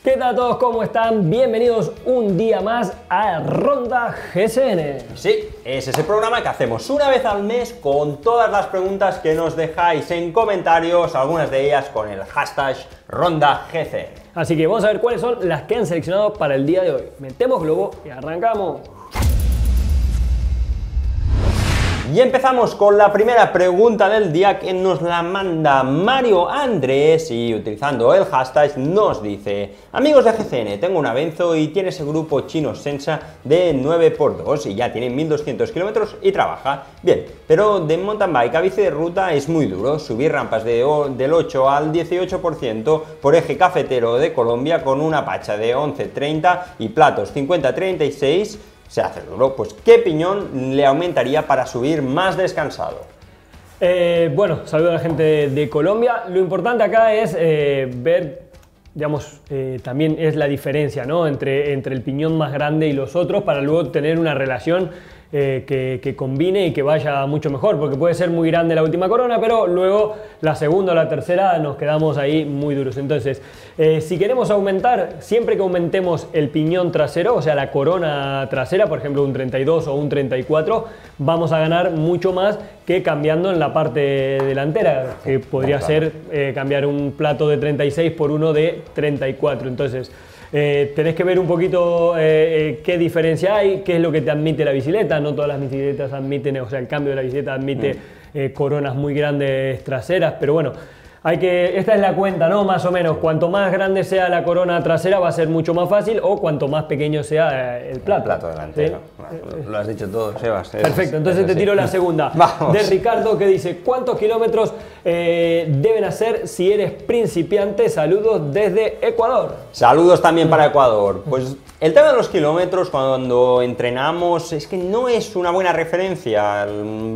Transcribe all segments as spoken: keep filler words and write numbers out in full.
¿Qué tal a todos? ¿Cómo están? Bienvenidos un día más a Ronda G S N. Sí, es ese programa que hacemos una vez al mes con todas las preguntas que nos dejáis en comentarios, algunas de ellas con el hashtag Ronda G S N. Así que vamos a ver cuáles son las que han seleccionado para el día de hoy. Metemos globo y arrancamos. Y empezamos con la primera pregunta del día que nos la manda Mario Andrés y utilizando el hashtag nos dice: amigos de G C N, tengo un Avenzo y tiene ese grupo chino Sensa de nueve por dos y ya tiene mil doscientos kilómetros y trabaja bien, pero de mountain bike a bici de ruta es muy duro, subir rampas de, del ocho al dieciocho por ciento por eje cafetero de Colombia con una pacha de once treinta y platos cincuenta treinta y seis. Se hace duro, pues ¿qué piñón le aumentaría para subir más descansado? Eh, bueno, saludo a la gente de, de Colombia. Lo importante acá es eh, ver, digamos, eh, también es la diferencia, ¿no? entre, entre el piñón más grande y los otros para luego tener una relación eh, que, que combine y que vaya mucho mejor, porque puede ser muy grande la última corona, pero luego la segunda o la tercera nos quedamos ahí muy duros. Entonces, eh, si queremos aumentar, siempre que aumentemos el piñón trasero, o sea, la corona trasera, por ejemplo, un treinta y dos o un treinta y cuatro, vamos a ganar mucho más que cambiando en la parte delantera, que podría ser eh, cambiar un plato de treinta y seis por uno de treinta y cuatro. Entonces, eh, tenés que ver un poquito eh, eh, qué diferencia hay, qué es lo que te admite la bicicleta. No todas las bicicletas admiten, o sea, el cambio de la bicicleta admite mm. eh, coronas muy grandes traseras, pero bueno, hay que, esta es la cuenta, ¿no? Más o menos, cuanto más grande sea la corona trasera va a ser mucho más fácil, o cuanto más pequeño sea el plato. El plato delantero. ¿Sí? Bueno, lo has dicho todo, Sebas. Perfecto, entonces te tiro la segunda. Vamos. De Ricardo, que dice: ¿cuántos kilómetros eh, deben hacer si eres principiante? Saludos desde Ecuador. Saludos también para Ecuador. Pues el tema de los kilómetros cuando entrenamos es que no es una buena referencia.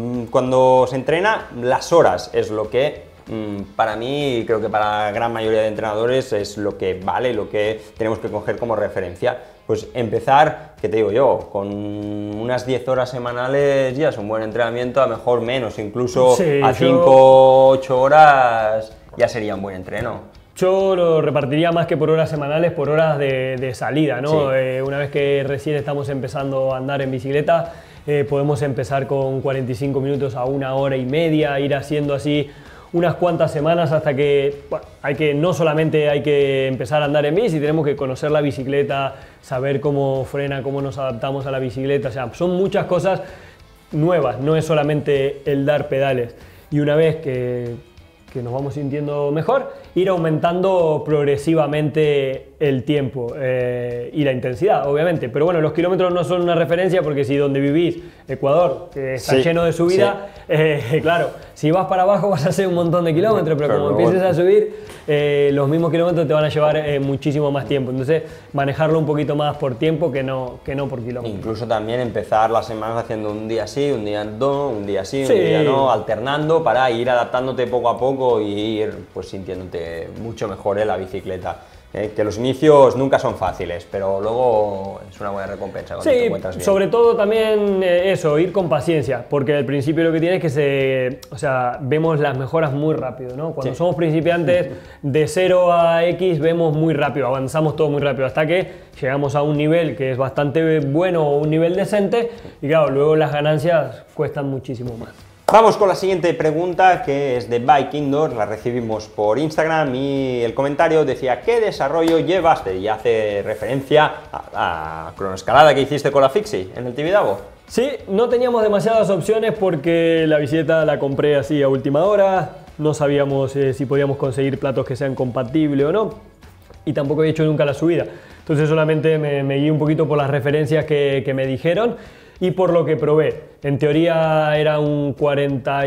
Cuando se entrena, las horas es lo que para mí, creo que para la gran mayoría de entrenadores es lo que vale, lo que tenemos que coger como referencia. Pues empezar, ¿qué te digo yo? Con unas diez horas semanales ya es un buen entrenamiento, a lo mejor menos, incluso sí, a cinco, ocho horas ya sería un buen entreno. Yo lo repartiría más que por horas semanales, por horas de, de salida, ¿no? Sí. Eh, una vez que recién estamos empezando a andar en bicicleta, eh, podemos empezar con cuarenta y cinco minutos a una hora y media, ir haciendo así unas cuantas semanas hasta que, bueno, hay que, no solamente hay que empezar a andar en bici, tenemos que conocer la bicicleta, saber cómo frena, cómo nos adaptamos a la bicicleta, o sea, son muchas cosas nuevas, no es solamente el dar pedales. Y una vez que, que nos vamos sintiendo mejor, ir aumentando progresivamente el tiempo eh, y la intensidad, obviamente. Pero bueno, los kilómetros no son una referencia porque si donde vivís, Ecuador, que está sí, lleno de subida, sí. eh, claro, si vas para abajo vas a hacer un montón de kilómetros, pero, pero como empieces a subir, eh, los mismos kilómetros te van a llevar eh, muchísimo más tiempo. Entonces, manejarlo un poquito más por tiempo que no, que no por kilómetros. Incluso también empezar las semanas haciendo un día sí, un día no, un día sí, sí. un día no, alternando para ir adaptándote poco a poco y ir pues sintiéndote mucho mejor en la bicicleta. Eh, que los inicios nunca son fáciles, pero luego es una buena recompensa cuando sí, te encuentras bien. Sobre todo también eh, eso, ir con paciencia, porque al principio lo que tiene es que se, o sea, vemos las mejoras muy rápido, ¿no? Cuando sí. somos principiantes, de cero a X vemos muy rápido, avanzamos todo muy rápido, hasta que llegamos a un nivel que es bastante bueno o un nivel decente, y claro, luego las ganancias cuestan muchísimo más. Vamos con la siguiente pregunta, que es de Bike Indoor, la recibimos por Instagram y el comentario decía: ¿qué desarrollo llevaste? Y hace referencia a la cronoescalada que hiciste con la Fixie en el Tibidabo. Sí, no teníamos demasiadas opciones porque la bicicleta la compré así a última hora, no sabíamos eh, si podíamos conseguir platos que sean compatibles o no, y tampoco he hecho nunca la subida. Entonces solamente me, me guié un poquito por las referencias que, que me dijeron y por lo que probé. En teoría era un cuarenta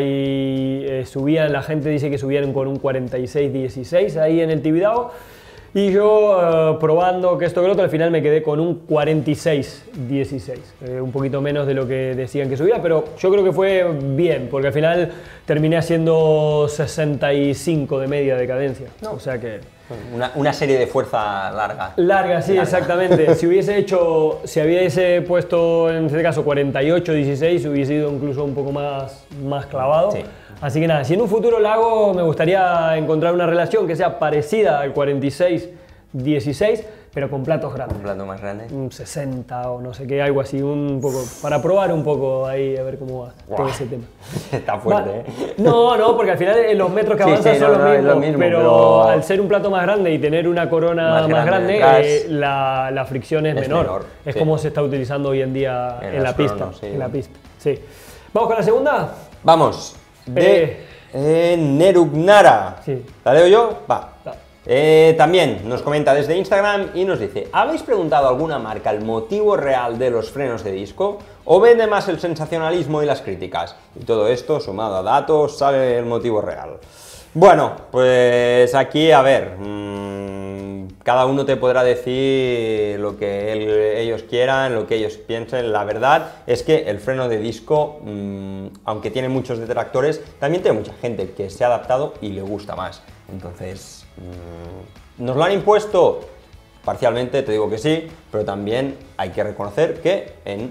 y eh, subían, la gente dice que subían con un cuarenta y seis dieciséis ahí en el Tibidabo, y yo uh, probando que esto que lo otro, al final me quedé con un cuarenta y seis dieciséis, eh, un poquito menos de lo que decían que subía, pero yo creo que fue bien, porque al final terminé haciendo sesenta y cinco de media de cadencia, no. O sea que... Una, una serie de fuerza larga. Larga, sí, larga. Exactamente. Si hubiese hecho, si hubiese puesto en este caso cuarenta y ocho dieciséis, hubiese ido incluso un poco más, más clavado. Sí. Así que nada, si en un futuro lo hago, me gustaría encontrar una relación que sea parecida al cuarenta y seis dieciséis, pero con platos grandes. Un plato más grande. Un sesenta o no sé qué, algo así, un poco, para probar un poco ahí, a ver cómo va Wow. todo ese tema. Está fuerte, Va, ¿eh? No, no, porque al final los metros que Sí, avanzan sí, son no, los no, es mismos, lo mismo, pero, pero- al ser un plato más grande y tener una corona Más más, grande grande, detrás, eh, la, la fricción es, es menor. menor, Es sí. como se está utilizando hoy en día En en, las la pista. cronos, sí. En la pista, sí. ¿Vamos con la segunda? Vamos, de Eh. eh, Nerugnara. Sí. ¿La leo yo? Va. Va. Eh, también nos comenta desde Instagram y nos dice: ¿habéis preguntado a alguna marca el motivo real de los frenos de disco? ¿O vende más el sensacionalismo y las críticas? Y todo esto, sumado a datos, sale el motivo real. Bueno, pues aquí, a ver, mmm, cada uno te podrá decir lo que él- ellos quieran, lo que ellos piensen. La verdad es que el freno de disco, mmm, aunque tiene muchos detractores, también tiene mucha gente que se ha adaptado y le gusta más. Entonces, mmm, ¿nos lo han impuesto? Parcialmente te digo que sí, pero también hay que reconocer que en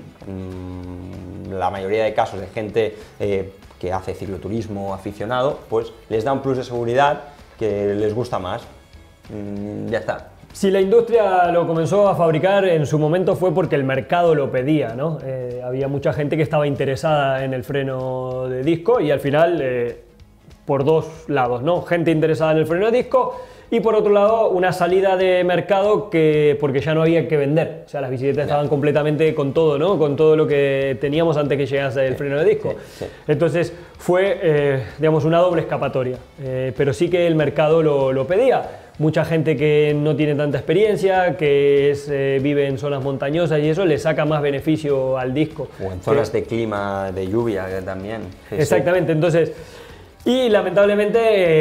mmm, la mayoría de casos de gente eh, que hace cicloturismo aficionado, pues les da un plus de seguridad que les gusta más. Mm, ya está. Si la industria lo comenzó a fabricar en su momento fue porque el mercado lo pedía, ¿no? Eh, había mucha gente que estaba interesada en el freno de disco y al final, eh, por dos lados, ¿no? Gente interesada en el freno de disco y por otro lado una salida de mercado que porque ya no había que vender. O sea, las bicicletas estaban completamente con todo, ¿no? Con todo lo que teníamos antes que llegase el freno de disco. Sí, sí. Entonces fue, eh, digamos, una doble escapatoria. Eh, pero sí que el mercado lo, lo pedía. Mucha gente que no tiene tanta experiencia, que es, eh, vive en zonas montañosas y eso le saca más beneficio al disco. O en zonas de clima de lluvia que también. Sí, Exactamente, entonces, y lamentablemente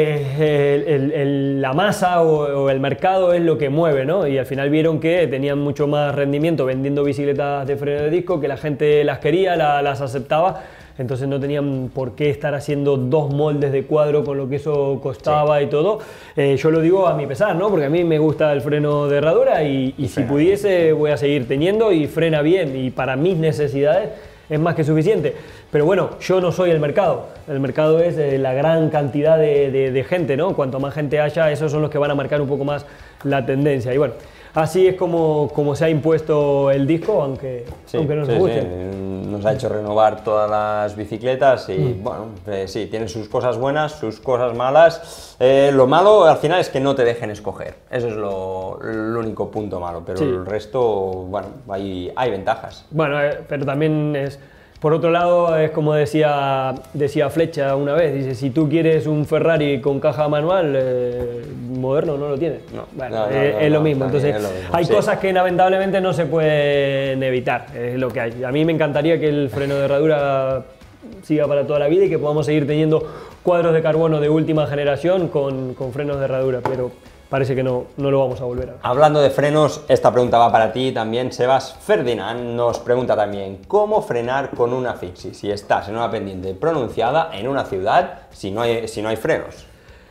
eh, el- el- el- la masa o, o el mercado es lo que mueve, ¿no? Y al final vieron que tenían mucho más rendimiento vendiendo bicicletas de freno de disco, que la gente las quería, la- las aceptaba. Entonces no tenían por qué estar haciendo dos moldes de cuadro con lo que eso costaba Sí. y todo. Eh, yo lo digo a mi pesar, ¿no? Porque a mí me gusta el freno de herradura y, y si frena pudiese voy a seguir teniendo y frena bien y para mis necesidades es más que suficiente. Pero bueno, yo no soy el mercado. El mercado es eh, la gran cantidad de, de- de gente, ¿no? Cuanto más gente haya, esos son los que van a marcar un poco más la tendencia. Y bueno, así es como, como se ha impuesto el disco, aunque, Sí, aunque no nos sí, guste. sí. Nos ha hecho renovar todas las bicicletas y Mm. bueno, eh, sí, tiene sus cosas buenas, sus cosas malas. Eh, lo malo al final es que no te dejen escoger. Eso es lo, el único punto malo, pero Sí. el resto, bueno, hay, hay ventajas. Bueno, eh, pero también es... Por otro lado, es como decía, decía Flecha una vez, dice, si tú quieres un Ferrari con caja manual, eh, moderno no lo tienes. No, Bueno, no, no, es, no, es lo no, mismo. también Entonces, es lo mismo, hay sí. cosas que lamentablemente no se pueden evitar, es lo que hay. A mí me encantaría que el freno de herradura siga para toda la vida y que podamos seguir teniendo cuadros de carbono de última generación con, con frenos de herradura, pero parece que no, no lo vamos a volver a ver. Hablando de frenos, esta pregunta va para ti también, Sebas. Ferdinand nos pregunta también, ¿cómo frenar con una fixie si estás en una pendiente pronunciada en una ciudad si no hay, si no hay frenos?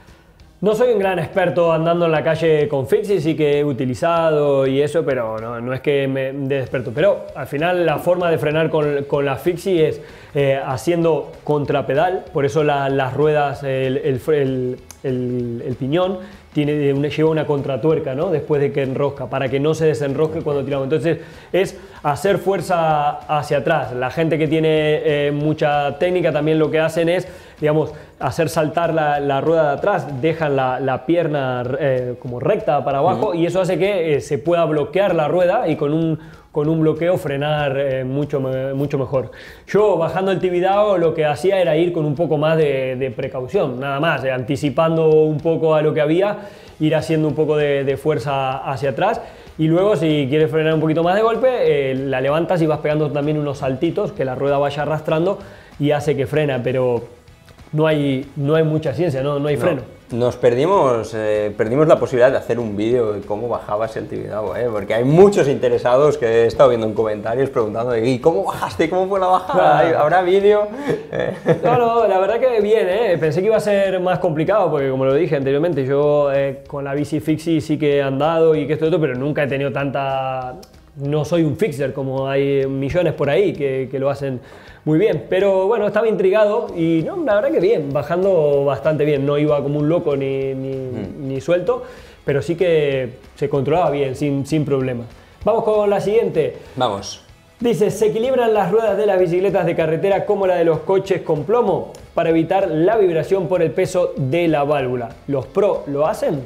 No soy un gran experto andando en la calle con fixie, sí que he utilizado y eso, pero no, no es que me dé experto. Pero al final la forma de frenar con, con la fixie es eh, haciendo contrapedal, por eso la- las ruedas, el, el, fre- el- el- el piñón tiene una, lleva una contratuerca, ¿no? Después de que enrosca, para que no se desenrosque cuando tiramos. Entonces es hacer fuerza hacia atrás. La gente que tiene eh, mucha técnica también lo que hacen es, digamos, hacer saltar la, la rueda de atrás, dejan la, la pierna eh, como recta para abajo uh-huh. y eso hace que eh, se pueda bloquear la rueda y con un, con un bloqueo frenar eh, mucho, me, mucho mejor. Yo bajando el Tibidabo lo que hacía era ir con un poco más de, de precaución, nada más, eh, anticipando un poco a lo que había, ir haciendo un poco de, de fuerza hacia atrás y luego si quieres frenar un poquito más de golpe, eh, la levantas y vas pegando también unos saltitos que la rueda vaya arrastrando y hace que frena, pero no hay, no hay mucha ciencia, no, no hay freno. No, nos perdimos, eh, perdimos la posibilidad de hacer un vídeo de cómo bajabas el Tibidabo, ¿eh? Porque hay muchos interesados que he estado viendo en comentarios preguntando ¿y cómo bajaste? ¿Cómo fue la bajada? Claro. ¿Habrá vídeo? No, no, la verdad que bien, ¿eh? Pensé que iba a ser más complicado porque como lo dije anteriormente, yo eh, con la bici fixie sí que he andado y que esto y esto, pero nunca he tenido tanta... No soy un fixer como hay millones por ahí que, que lo hacen muy bien, pero bueno, estaba intrigado y no, la verdad que bien, bajando bastante bien, no iba como un loco ni, ni, mm. ni suelto, pero sí que se controlaba bien, sin, sin problema. Vamos con la siguiente. Vamos. Dice, ¿se equilibran las ruedas de las bicicletas de carretera como la de los coches con plomo para evitar la vibración por el peso de la válvula? ¿Los pro lo hacen?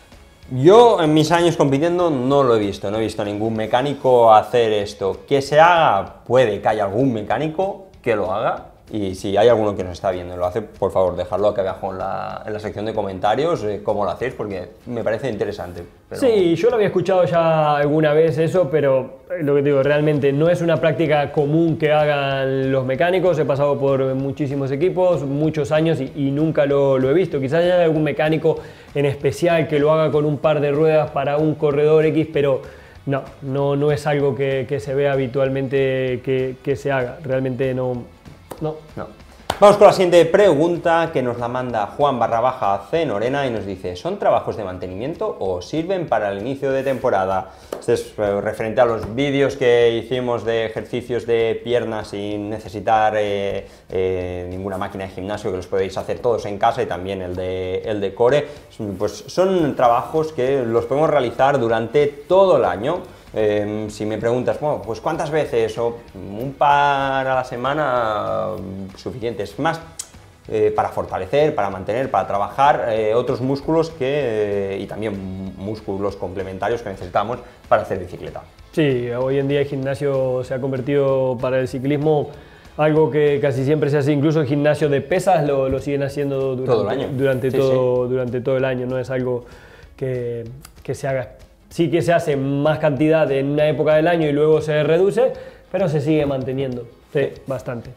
Yo en mis años compitiendo no lo he visto, no he visto ningún mecánico hacer esto. Que se haga, puede que haya algún mecánico que lo haga, y si hay alguno que nos está viendo y lo hace, por favor, dejadlo aquí abajo en la, en la sección de comentarios, eh, cómo lo hacéis, porque me parece interesante. Pero... Sí, yo lo había escuchado ya alguna vez eso, pero lo que te digo, realmente no es una práctica común que hagan los mecánicos. He pasado por muchísimos equipos, muchos años y, y nunca lo, lo he visto. Quizás haya algún mecánico en especial que lo haga con un par de ruedas para un corredor X, pero no, no, no es algo que, que se vea habitualmente que, que se haga. Realmente no... No. no. Vamos con la siguiente pregunta, que nos la manda Juan barra baja C Norena y nos dice, ¿son trabajos de mantenimiento o sirven para el inicio de temporada? Este es eh, referente a los vídeos que hicimos de ejercicios de piernas sin necesitar eh, eh, ninguna máquina de gimnasio, que los podéis hacer todos en casa, y también el de, el de core. Pues son trabajos que los podemos realizar durante todo el año. Eh, si me preguntas, bueno, pues ¿cuántas veces? O un par a la semana, suficientes. Más eh, para fortalecer, para mantener, para trabajar eh, otros músculos que, eh, y también músculos complementarios que necesitamos para hacer bicicleta. Sí, hoy en día el gimnasio se ha convertido para el ciclismo algo que casi siempre se hace, incluso el gimnasio de pesas lo, lo siguen haciendo durante todo el año. Durante, sí, todo, sí. durante todo el año, no es algo que, que se haga. Sí que se hace más cantidad en una época del año y luego se reduce, pero se sigue manteniendo, sí, bastante.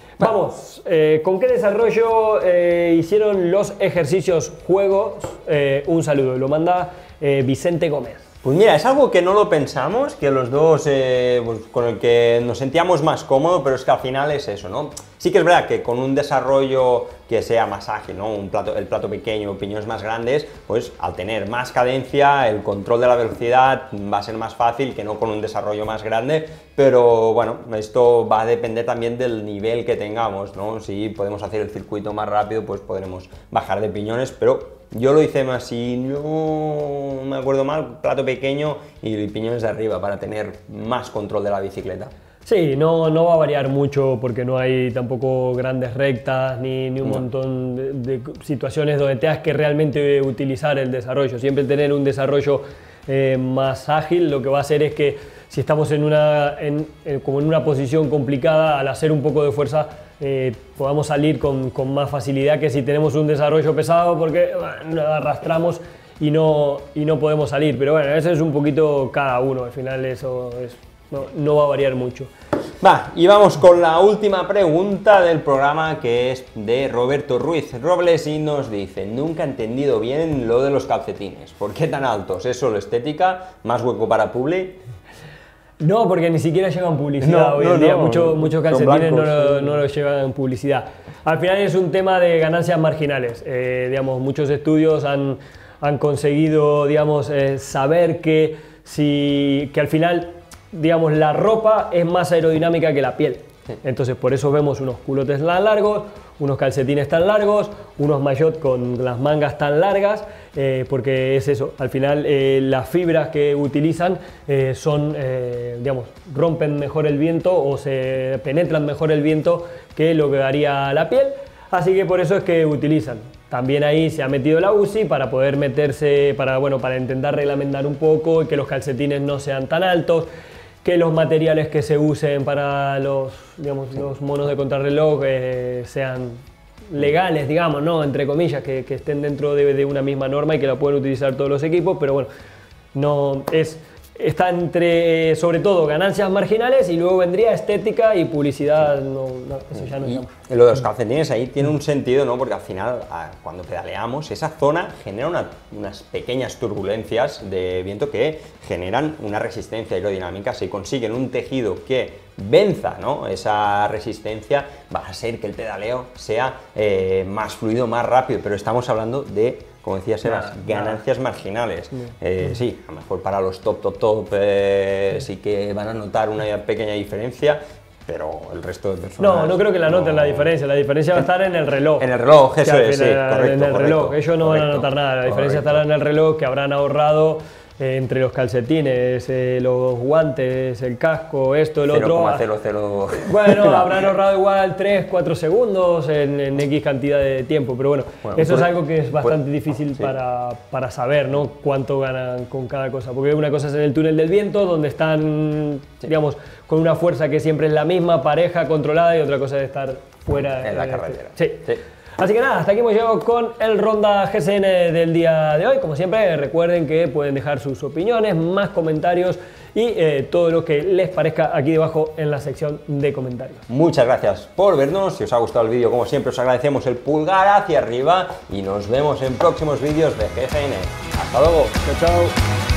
Vamos, eh, ¿con qué desarrollo eh, hicieron los ejercicios juegos? Eh, un saludo, lo manda eh, Vicente Gómez. Pues mira, es algo que no lo pensamos, que los dos, eh, pues con el que nos sentíamos más cómodos, pero es que al final es eso, ¿no? Sí que es verdad que con un desarrollo que sea más ágil, ¿no? Un plato, el plato pequeño, piñones más grandes, pues al tener más cadencia, el control de la velocidad va a ser más fácil que no con un desarrollo más grande, pero bueno, esto va a depender también del nivel que tengamos, ¿no? Si podemos hacer el circuito más rápido, pues podremos bajar de piñones, pero yo lo hice más, si no me acuerdo mal, plato pequeño y piñones de arriba para tener más control de la bicicleta. Sí, no, no va a variar mucho porque no hay tampoco grandes rectas ni, ni un no. montón de, de situaciones donde tengas que realmente utilizar el desarrollo. Siempre tener un desarrollo eh, más ágil lo que va a hacer es que si estamos en una, en, en, como en una posición complicada, al hacer un poco de fuerza eh, podamos salir con, con más facilidad que si tenemos un desarrollo pesado porque bueno, arrastramos y no, y no podemos salir. Pero bueno, eso es un poquito cada uno, al final eso es... No, no va a variar mucho. Va, y vamos con la última pregunta del programa, que es de Roberto Ruiz Robles y nos dice: nunca he entendido bien lo de los calcetines. ¿Por qué tan altos? ¿Es solo estética? ¿Más hueco para publi? No, porque ni siquiera llevan publicidad no, hoy no, en día. No, Mucho, muchos calcetines blancos, no, lo, no lo llevan publicidad. Al final es un tema de ganancias marginales. Eh, digamos, muchos estudios han, han conseguido, digamos, eh, saber que, si, que al final... digamos, la ropa es más aerodinámica que la piel. Entonces por eso vemos unos culotes tan largos, unos calcetines tan largos, unos maillot con las mangas tan largas, eh, porque es eso, al final eh, las fibras que utilizan eh, son, eh, digamos, rompen mejor el viento o se penetran mejor el viento que lo que haría la piel, así que por eso es que utilizan. También ahí se ha metido la U C I para poder meterse, para, bueno, para intentar reglamentar un poco y que los calcetines no sean tan altos, que los materiales que se usen para los, digamos, sí. los monos de contrarreloj eh, sean legales, digamos, ¿no? Entre comillas, que, que estén dentro de, de una misma norma y que la pueden utilizar todos los equipos, pero bueno, no es... Está entre, sobre todo, ganancias marginales y luego vendría estética y publicidad, no, no, eso ya no y estamos. Lo de los calcetines ahí tiene un sentido, ¿no? Porque al final, cuando pedaleamos, esa zona genera una, unas pequeñas turbulencias de viento que generan una resistencia aerodinámica. Si consiguen un tejido que venza, ¿no? esa resistencia, va a ser que el pedaleo sea eh, más fluido, más rápido, pero estamos hablando de, como decía Sebas, nada, ganancias nada. marginales. Eh, sí, a lo mejor para los top, top, top eh, sí. sí que van a notar una pequeña diferencia, pero el resto de personas... No, no creo que la noten no... la diferencia, la diferencia va a estar en el reloj. En el reloj, eso que es, sí, en, correcto, en el correcto, reloj, ellos no correcto, van a notar nada, la diferencia correcto. estará en el reloj que habrán ahorrado eh, entre los calcetines, eh, los guantes, el casco, esto, el otro. cero coma cero cero. Bueno, habrán ahorrado igual tres, cuatro segundos en, en X cantidad de tiempo, pero bueno, Bueno, eso pues, es algo que es bastante pues, difícil sí. para, para saber, ¿no? Cuánto ganan con cada cosa, porque una cosa es en el túnel del viento, donde están, digamos, con una fuerza que siempre es la misma, pareja, controlada, y otra cosa es estar fuera En la eh, carretera. Sí. Sí. Así que nada, hasta aquí hemos llegado con el Ronda G C N del día de hoy. Como siempre, recuerden que pueden dejar sus opiniones, más comentarios y eh, todo lo que les parezca aquí debajo en la sección de comentarios. Muchas gracias por vernos. Si os ha gustado el vídeo, como siempre, os agradecemos el pulgar hacia arriba y nos vemos en próximos vídeos de G C N. Hasta luego. Chao, chao.